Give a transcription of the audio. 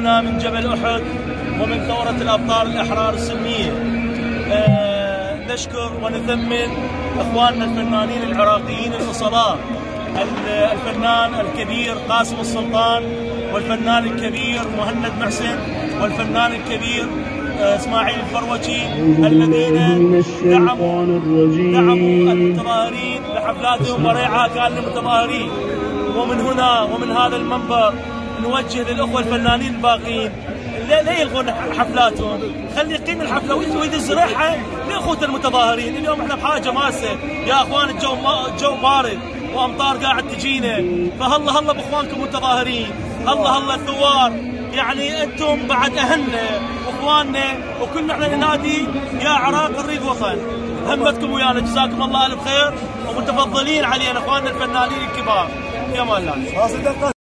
هنا من جبل أحد ومن ثورة الأبطال الأحرار السلمية. نشكر ونثمن إخواننا الفنانين العراقيين الأصلاء، الفنان الكبير قاسم السلطان، والفنان الكبير مهند محسن، والفنان الكبير اسماعيل الفروجي، الذين دعموا المتظاهرين بحفلاتهم وريعها كان للمتظاهرين. ومن هنا ومن هذا المنبر نوجه للأخوة الفنانين الباقين لا يلغون حفلاتهم، خلي يقيم الحفله ويدز ريحه لاخوته المتظاهرين. اليوم احنا بحاجه ماسه يا اخوان، الجو بارد وامطار قاعد تجينا، فهلا باخوانكم المتظاهرين، هلا الثوار، يعني انتم بعد اهلنا واخواننا، وكلنا احنا ننادي يا عراق نريد وطن. همتكم ويانا، جزاكم الله الف خير، ومتفضلين علينا اخواننا الفنانين الكبار. في امان الله.